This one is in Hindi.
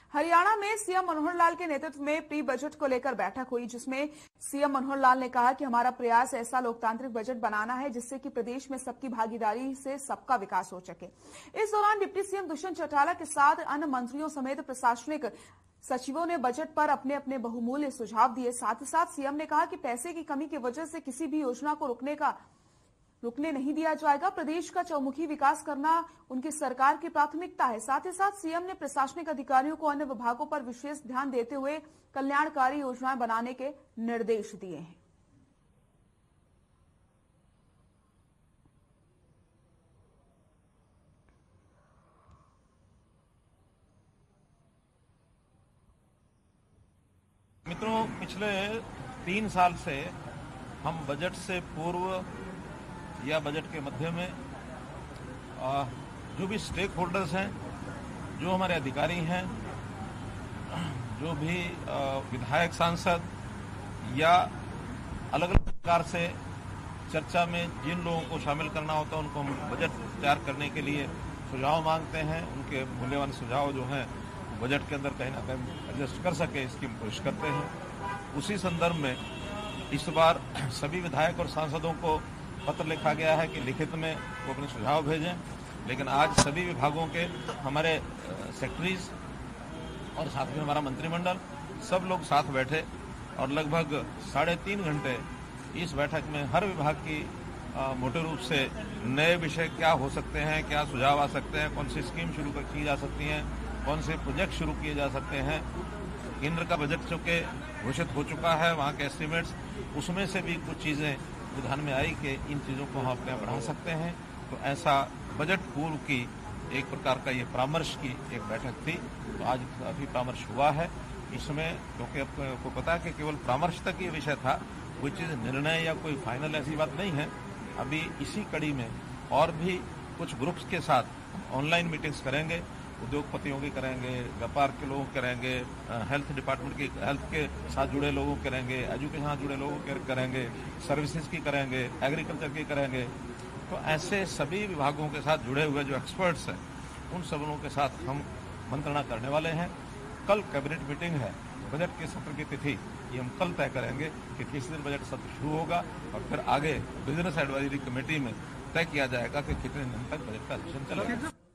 हरियाणा में सीएम मनोहर लाल के नेतृत्व में प्री बजट को लेकर बैठक हुई, जिसमें सीएम मनोहर लाल ने कहा कि हमारा प्रयास ऐसा लोकतांत्रिक बजट बनाना है जिससे कि प्रदेश में सबकी भागीदारी से सबका विकास हो सके। इस दौरान डिप्टी सीएम दुष्यंत चौटाला के साथ अन्य मंत्रियों समेत प्रशासनिक सचिवों ने बजट पर अपने अपने बहुमूल्य सुझाव दिए। साथ ही साथ सीएम ने कहा कि पैसे की कमी की वजह से किसी भी योजना को रुकने नहीं दिया जाएगा। प्रदेश का चौमुखी विकास करना उनकी सरकार की प्राथमिकता है। साथ ही साथ सीएम ने प्रशासनिक अधिकारियों को अन्य विभागों पर विशेष ध्यान देते हुए कल्याणकारी योजनाएं बनाने के निर्देश दिए हैं। मित्रों, पिछले 3 साल से हम बजट से पूर्व या बजट के मध्य में जो भी स्टेक होल्डर्स हैं, जो हमारे अधिकारी हैं, जो भी विधायक सांसद या अलग अलग प्रकार से चर्चा में जिन लोगों को शामिल करना होता है उनको हम बजट तैयार करने के लिए सुझाव मांगते हैं। उनके मूल्यवान सुझाव जो हैं बजट के अंदर कहीं ना कहीं एडजस्ट कर सके, इसकी कोशिश करते हैं। उसी संदर्भ में इस बार सभी विधायक और सांसदों को पत्र लिखा गया है कि लिखित में वो अपने सुझाव भेजें। लेकिन आज सभी विभागों के हमारे सेक्रेटरीज और साथ में हमारा मंत्रिमंडल सब लोग साथ बैठे और लगभग 3.5 घंटे इस बैठक में हर विभाग की मोटे रूप से नए विषय क्या हो सकते हैं, क्या सुझाव आ सकते हैं, कौन सी स्कीम शुरू की जा सकती हैं, कौन से प्रोजेक्ट शुरू किए जा सकते हैं। केंद्र का बजट चूंकि घोषित हो चुका है, वहाँ के एस्टिमेट्स, उसमें से भी कुछ चीजें ध्यान में आई कि इन चीजों को हम अपने बढ़ा सकते हैं। तो ऐसा बजट पूर्व की एक प्रकार का ये परामर्श की एक बैठक थी। तो आज काफी परामर्श हुआ है इसमें, क्योंकि आपको पता है कि केवल परामर्श तक ये विषय था, कोई चीज निर्णय या कोई फाइनल ऐसी बात नहीं है। अभी इसी कड़ी में और भी कुछ ग्रुप्स के साथ ऑनलाइन मीटिंग्स करेंगे, उद्योगपतियों की करेंगे, व्यापार के लोग करेंगे, हेल्थ डिपार्टमेंट की, हेल्थ के साथ जुड़े लोगों करेंगे, एजुकेशन से जुड़े लोगों के करेंगे, सर्विसेज की करेंगे, एग्रीकल्चर की करेंगे। तो ऐसे सभी विभागों के साथ जुड़े हुए जो एक्सपर्ट्स हैं उन सब लोगों के साथ हम मंत्रणा करने वाले हैं। कल कैबिनेट मीटिंग है, बजट के सत्र की तिथि ये हम कल तय करेंगे कि किस दिन बजट सत्र शुरू होगा और फिर आगे बिजनेस एडवाइजरी कमेटी में तय किया जाएगा कि कितने दिन तक बजट का सेशन चलेगा।